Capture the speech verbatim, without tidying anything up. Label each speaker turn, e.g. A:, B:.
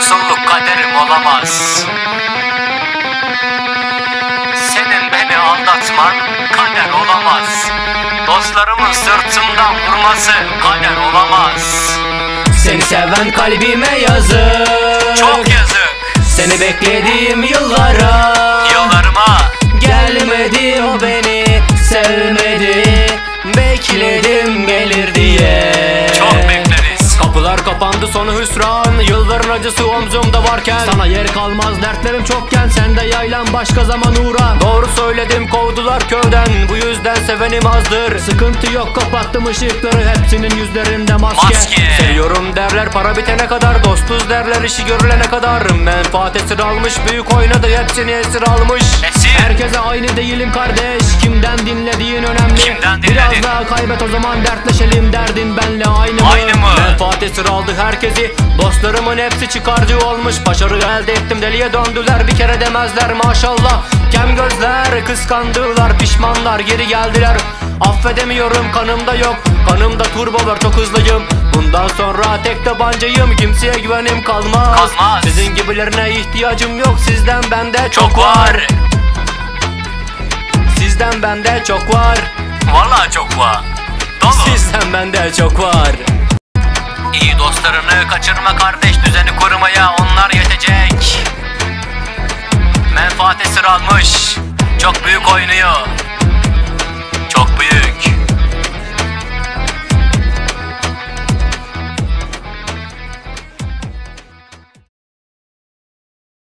A: yoksulluk kaderim olamaz. Senin beni aldatman kader olamaz. Dostlarımın sırtımdan vurması kader olamaz.
B: Seni seven kalbime yazık,
A: Çok yazık.
B: seni beklediğim yıllara,
A: Yıllarıma
B: gelmedi o beni sevmedi. Bekledim gelir diye.
A: çok bekleriz.
B: Kapılar kapandı sonu hüsran, yılların acısı omzumda varken sana yer kalmaz dertlerim çokken, sen de yaylan başka zaman uğra. Doğru söyledim, kovdular köyden, bu yüzden sevenim azdır. Sıkıntı yok, kapattım ışıkları, hepsinin yüzlerinde maske,
A: Maske.
B: Seviyorum derler para bitene kadar, dostuz derler işi görülene kadar. Menfaat esir almış, büyük oynadı, hepsini esir almış.
A: Esir.
B: Herkese aynı değilim kardeş, kimden dinlediğin önemli.
A: Kimden dinledin?
B: Biraz daha kaybet o zaman dertleşelim, derdin benle aynı mı?
A: Aynı mı?
B: Menfaat esir aldı herkesi, dostlarımın hepsi çıkarcı olmuş. Başarı elde ettim, deliye döndüler, bir kere demezler maşallah. Kem gözler kıskandılar, pişmanlar geri geldiler. Affedemiyorum, kanımda yok, kanımda turbo var, çok hızlıyım. Bundan sonra tek tabancayım, kimseye güvenim kalmaz.
A: Kalmaz.
B: Sizin gibilerine ihtiyacım yok, sizden bende çok,
A: Çok var.
B: Sizden bende çok var.
A: Vallahi çok var. Dolu.
B: Sizden bende çok var.
A: İyi dostlarını kaçırma kardeş, düzeni korumaya onlar yetecek. Menfaat esir almış, çok büyük oynuyor.